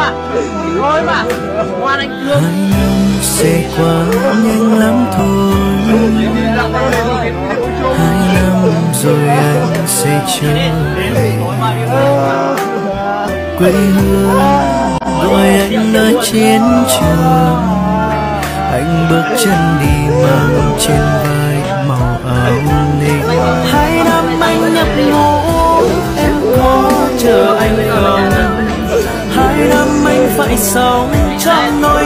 Thôi mà ngoan anh thương. 2 năm sẽ qua nhanh lắm thôi, 2 năm rồi anh sẽ trở về quê hương gọi anh nơi chiến trường. Anh bước chân đi mang trên vai màu áo lính. 2 năm anh nhập ngũ, em có chờ anh không? 2 năm anh phải sống trong nỗi